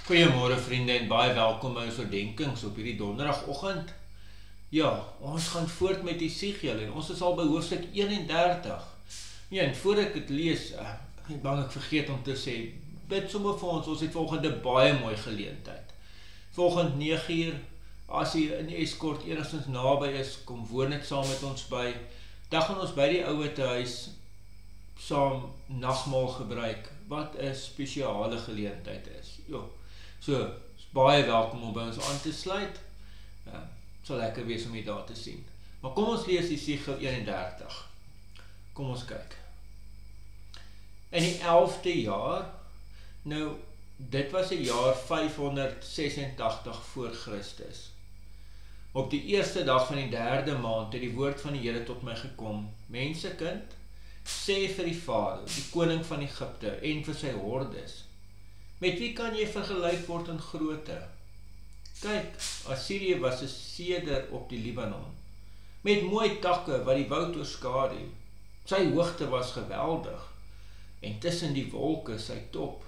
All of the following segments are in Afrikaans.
Goeiemôre vriende en baie welkom by ons oordenkings op hierdie donderdagoggend. Ja, ons gaan voort met Esegiël en ons is al by hoofstuk 31. Ja, en voor ek dit lees, ek is bang ek vergeet om te sê, bid sommer vir ons het volgende baie mooi geleentheid. Volgend 9 uur, as jy in Eskort enigstens naby is, kom woon dit saam met ons by. Dan gaan ons by die ouete huis saam nagmaal gebruik, wat 'n spesiale geleentheid is. Jo. So, is baie welkom om by ons aan te sluit. Sal lekker wees om jy daar te sien. Maar kom ons lees Esegiël 31. Kom ons kyk. In die 11de jaar, nou, dit was die jaar 586 voor Christus. Op die eerste dag van die 3de maand het die woord van die Here tot my gekom. Mensekind, sê vir die Farao, die koning van Egipte, en vir sy hordes, met wie kan jy vergelyk word in grootte? Kyk, Assirië was 'n seder op die Libanon, met mooi takke wat die woud oorskadu. Sy hoogte was geweldig, en tussen die wolke sy top.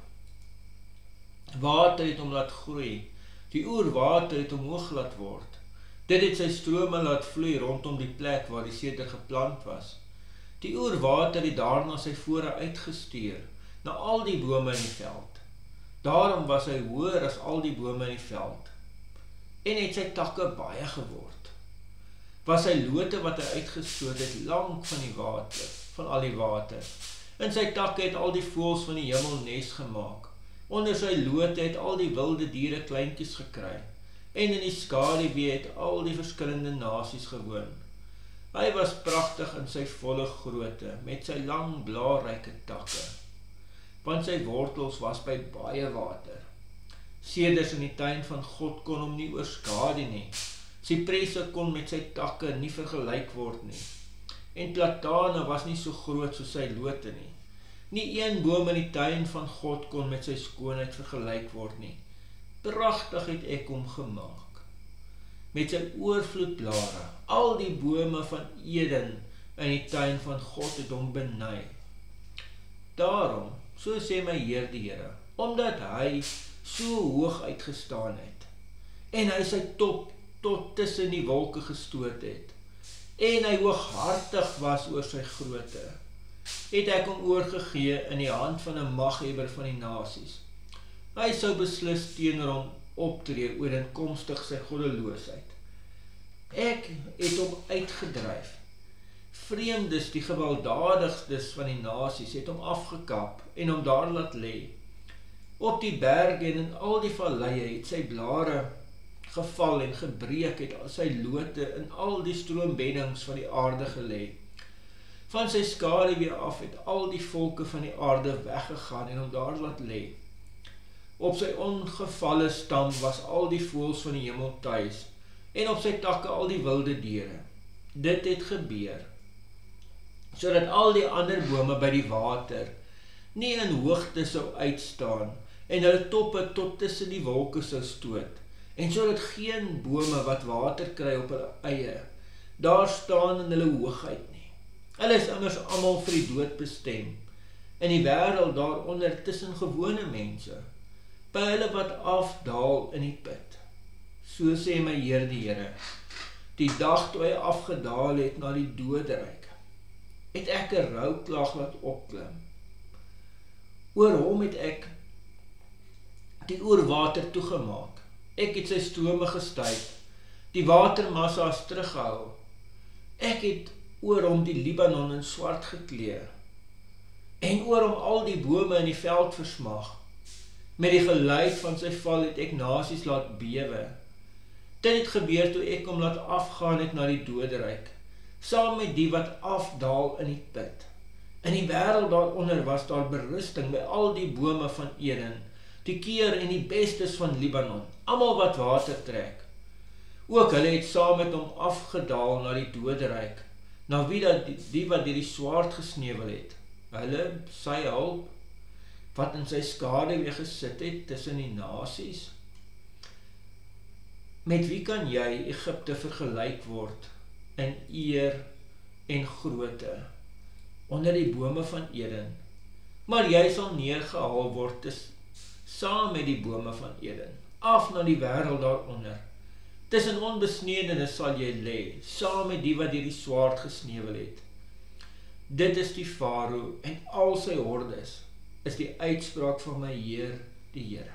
Water het hom laat groei, die oerwater het omhoog laat word. Dit het sy strome laat vloei rondom die plek waar die seder geplant was. Die oerwater het daarna sy vore uitgestuur, na al die bome in die veld. Daarom was hy hoër as al die bome in die veld, en het sy takke baie geword. Was sy lote wat hy uitgestoot het, lang van die water, van al die water. In sy takke het al die voëls van die hemel nes gemaak. Onder sy lote het al die wilde diere kleintjies gekry, en in die skaduwee het al die verskillende nasies gewoon. Hy was pragtig in sy volle grootte, met sy lang blaarryke takke, want sy wortels was by baie water. Seders in die tuin van God kon hom nie oorskadu nie. Sipresse kon met sy takke nie vergelyk word nie. En platane was nie so groot soos sy lote nie. Nie een boom in die tuin van God kon met sy skoonheid vergelyk word nie. Pragtig het ek hom gemaak. Met sy oorvloedblare, al die bome van Eden in die tuin van God het hom beny. Daarom, so sê my Heer die Here, omdat hy so hoog uitgestaan het, en hy sy top tot tussen die wolke gestoot het, en hy hooghartig was oor sy grootte, het ek hom oorgegee in die hand van 'n maghebber van die nasies. Hy sou beslis teenoor hom optree ooreenkomstig sy goddeloosheid. Ek het hom uitgedryf. Vreemdes, die gewelddadigstes van die nasies, het hom afgekap en hom daar laat lê. Op die berge en in al die valleie het sy blare geval en gebreek, het sy lote in al die stroombeddings van die aarde gelê. Van sy skaduwee af het al die volke van die aarde weggegaan en hom daar laat lê. Op sy ongevalle stam was al die voëls van die hemel tuis, en op sy takke al die wilde diere. Dit het gebeur, sodat al die ander bome by die water nie in hoogte sou uitstaan, en hulle toppe tot tussen die wolke sou stoot, en sodat geen bome wat water kry op hulle eie, daar staan in hulle hoogheid nie. Hulle is immers almal vir die dood bestem, in die wêreld daaronder tussen gewone mense, by hulle wat afdaal in die put. So sê my Heer die Here, die dag toe hy afgedaal het na die doderyk, het ek 'n rouklag laat opklim. Oor hom het ek die oerwater toegemaak. Ek het sy strome gestuit, die watermassa's teruggehou. Ek het oor hom die Libanon in swart gekleer, en oor hom al die bome in die veld versmag. Met die geluid van sy val het ek nasies laat bewe. Dit het gebeur toe ek hom laat afgaan het na die doderyk, saam met die wat afdaal in die put. In die wêreld daaronder was daar berusting by al die bome van Eden, die keer en die bestes van Libanon, almal wat water trek. Ook hulle het saam met hom afgedaal na die doderyk, na wie dat die wat deur die swaard gesneuwel het. Hulle, sy hulp, wat in sy skaduwee gesit het tussen die nasies. Met wie kan jy Egipte vergelyk word in eer en grootte onder die bome van Eden? Maar jy sal neergehaal word saam met die bome van Eden, af na die wêreld daaronder. Tussen onbesnedenes sal jy lê, saam met die wat deur die swaard gesneuwel het. Dit is die Farao en al sy hordes, is die uitspraak van my Heer, die Here.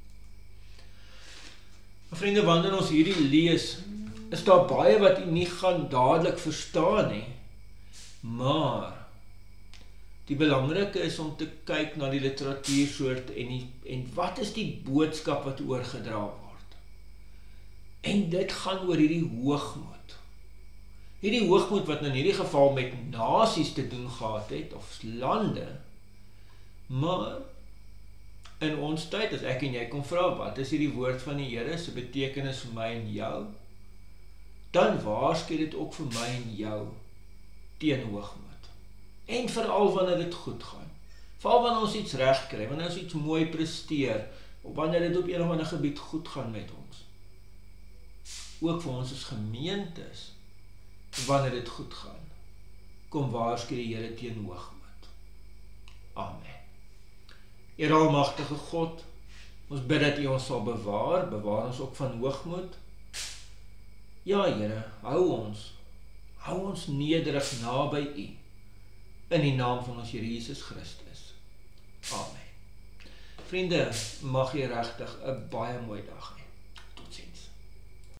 Vriende, wanneer ons hierdie lees, is daar baie wat u nie gaan dadelik verstaan nie, maar die belangrike is om te kyk na die literatuursoort en wat is die boodskap wat oorgedra word. En dit gaan oor hierdie hoogmoed. Hierdie hoogmoed wat in hierdie geval met nasies te doen gehad het, of lande, maar in ons tyd, as ek en jy kom vra, wat is hierdie woord van die Here se betekenis vir my en jou? Dan waarsku dit ook vir my en jou teen hoogmoed. En veral wanneer dit goed gaan. Veral wanneer ons iets reg kry, wanneer ons iets mooi presteer, of wanneer dit op een of ander gebied goed gaan met ons. Ook vir ons as gemeentes, wanneer dit goed gaan, kom waarsku die Here teen hoogmoed. Amen. Here almagtige God, ons bid dat U ons sal bewaar ons ook van hoogmoed. Ja, Here, hou ons nederig naby U, in die naam van ons Here Jesus Christus. Amen. Vriende, mag jy regtig 'n baie mooi dag hê.